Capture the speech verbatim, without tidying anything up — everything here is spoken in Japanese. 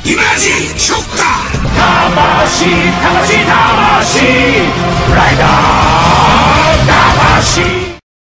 イマジンショッカー。 魂魂魂魂